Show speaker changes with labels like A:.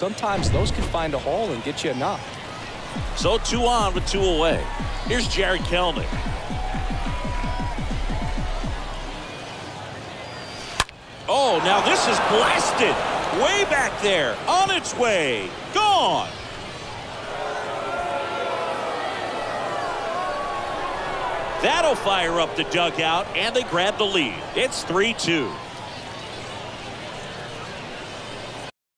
A: Sometimes those can find a hole and get you a knock.
B: So 2 on with 2 away. Here's Jared Kelenic. Oh, now this is blasted. Way back there. On its way. Gone. That'll fire up the dugout, and they grab the lead. It's 3-2.